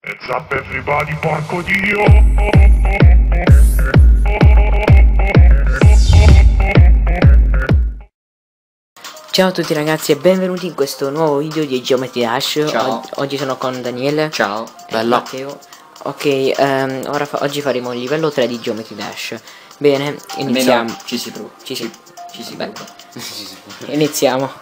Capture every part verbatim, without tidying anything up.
What's up everybody, porco dio! Ciao a tutti ragazzi e benvenuti in questo nuovo video di Geometry Dash. Ciao. Og oggi sono con Daniele. Ciao, e bella. Matteo. Ok, um, ora fa oggi faremo il livello tre di Geometry Dash. Bene, iniziamo. Almeno ci si prova. Ci si, Ci si Beh, prova. iniziamo.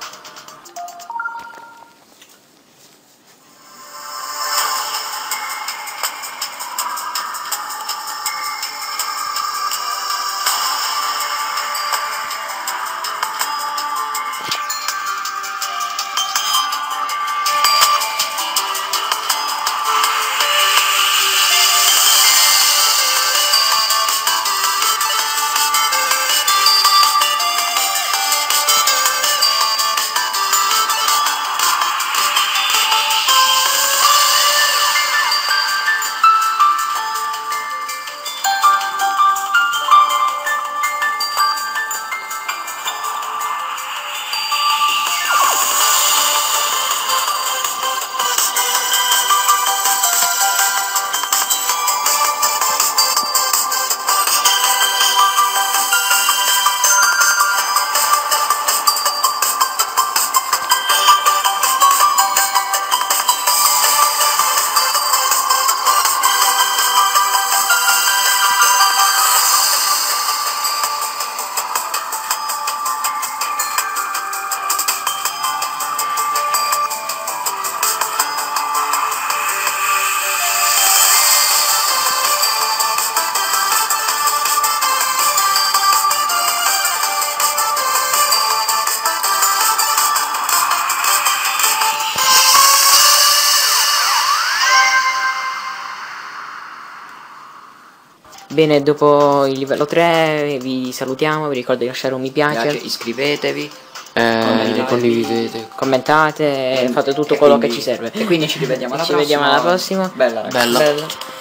Bene, dopo il livello tre vi salutiamo, vi ricordo di lasciare un mi piace, Piace, iscrivetevi, eh, condividete. commentate, E- fate tutto e quello quindi- che ci serve. E quindi ci rivediamo alla Ci prossima. vediamo alla prossima. Bella, ragazzi. Bella.